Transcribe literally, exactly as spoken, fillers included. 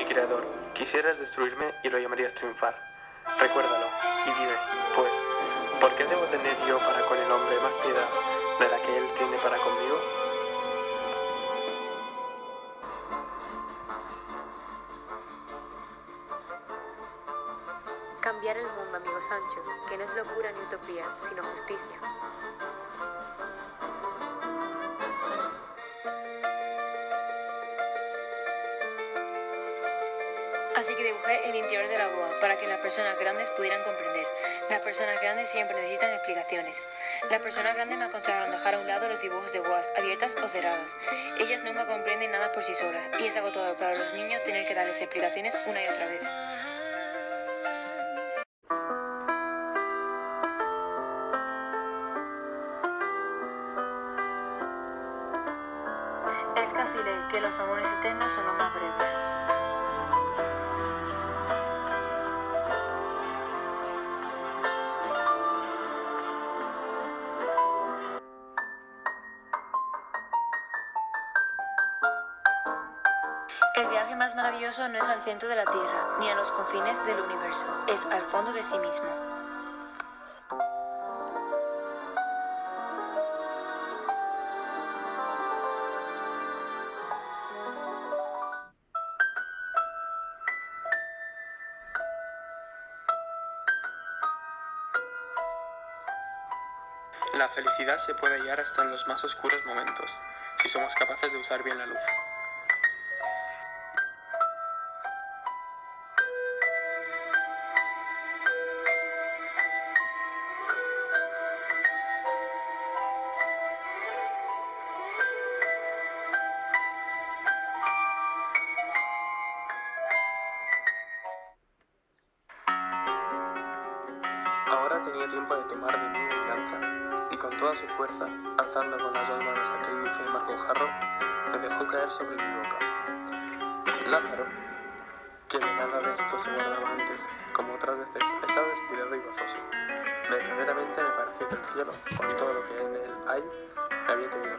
Creador, quisieras destruirme y lo llamarías triunfar. Recuérdalo y dime, pues, ¿por qué debo tener yo para con el hombre más piedad de la que él tiene para conmigo? Cambiar el mundo, amigo Sancho, que no es locura ni utopía, sino justicia. Así que dibujé el interior de la boa para que las personas grandes pudieran comprender. Las personas grandes siempre necesitan explicaciones. Las personas grandes me aconsejaron dejar a un lado los dibujos de boas abiertas o cerradas. Ellas nunca comprenden nada por sí solas y es agotador para los niños tener que darles explicaciones una y otra vez. Es casi ley que los amores eternos son los más breves. El viaje más maravilloso no es al centro de la Tierra, ni a los confines del universo, es al fondo de sí mismo. La felicidad se puede hallar hasta en los más oscuros momentos, si somos capaces de usar bien la luz. Ahora tenía tiempo de tomar de mí venganza, y con toda su fuerza, alzando con las dos manos aquel dulce y amargo jarro, me dejó caer sobre mi boca. Lázaro, que de nada de esto se guardaba antes, como otras veces, estaba descuidado y gozoso. Verdaderamente me pareció que el cielo, con todo lo que en él hay, me había caído